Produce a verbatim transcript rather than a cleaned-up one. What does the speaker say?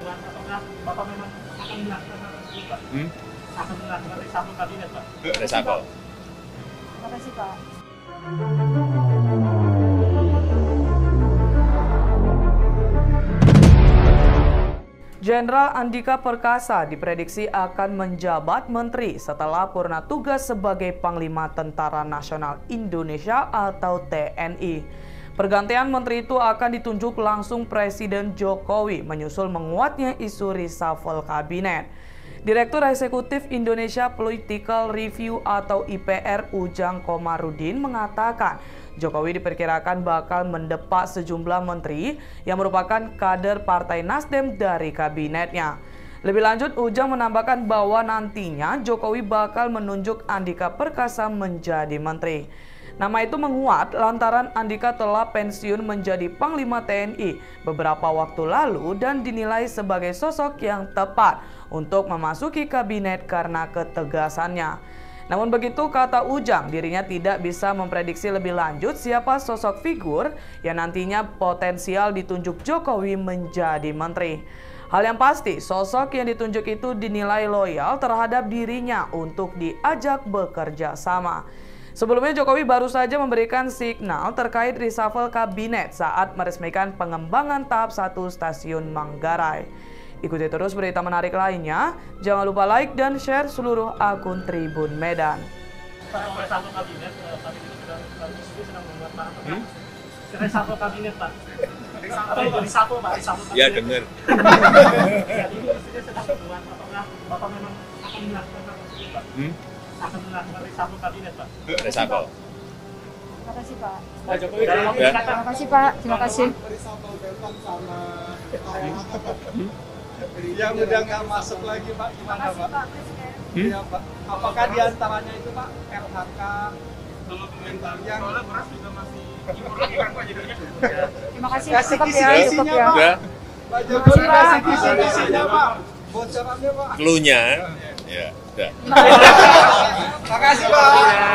dengan apakah Bapak memang akan melakukan hal tersebut, Pak? Hmm? Akan melakukan reshuffle kabinet, Pak? Reshuffle. Terima kasih, Pak. Jenderal Andika Perkasa diprediksi akan menjabat menteri setelah purna tugas sebagai Panglima Tentara Nasional Indonesia atau T N I. Pergantian menteri itu akan ditunjuk langsung Presiden Jokowi menyusul menguatnya isu reshuffle kabinet. Direktur Eksekutif Indonesia Political Review atau I P R Ujang Komarudin mengatakan Jokowi diperkirakan bakal mendepak sejumlah menteri yang merupakan kader Partai Nasdem dari kabinetnya. Lebih lanjut, Ujang menambahkan bahwa nantinya Jokowi bakal menunjuk Andika Perkasa menjadi menteri. Nama itu menguat lantaran Andika telah pensiun menjadi Panglima T N I beberapa waktu lalu dan dinilai sebagai sosok yang tepat untuk memasuki kabinet karena ketegasannya. Namun begitu, kata Ujang, dirinya tidak bisa memprediksi lebih lanjut siapa sosok figur yang nantinya potensial ditunjuk Jokowi menjadi menteri. Hal yang pasti, sosok yang ditunjuk itu dinilai loyal terhadap dirinya untuk diajak bekerja sama. Sebelumnya Jokowi baru saja memberikan signal terkait reshuffle kabinet saat meresmikan pengembangan tahap satu stasiun Manggarai. Ikuti terus berita menarik lainnya. Jangan lupa like dan share seluruh akun Tribun Medan. Pak, reshuffle kabinet, Pak itu sudah sedang membuat Pak. Reshuffle kabinet, Pak. Apa itu reshuffle, Pak? Reshuffle kabinet. Ya, dengar. Ya, ini sudah sedang membuat apakah Bapak memang akan melakukan hal tersebut, Pak? Hmm? Akan melakukan reshuffle kabinet, Pak? Reshuffle. Terima kasih, Pak. Pak Jokowi dalam waktu Ya. dekat, Pak. Terima kasih, Pak. Terima kasih. Yang udah nggak masuk lagi, Pak, gimana, Pak? Hmm? Ya, Pak. Apakah diantaranya itu, Pak, L H K? Yang beras juga masih impor lagi kan, Pak, jadinya. Terima kasih. kasih Cukup ya, kisi-kisinya, cukup ya. Pak. Ya, Pak Jokowi Terima kasih, kasih kisi-kisinya, Pak. Bocorannya, Pak. clue-nya. Ya, udah. Makasih, Pak.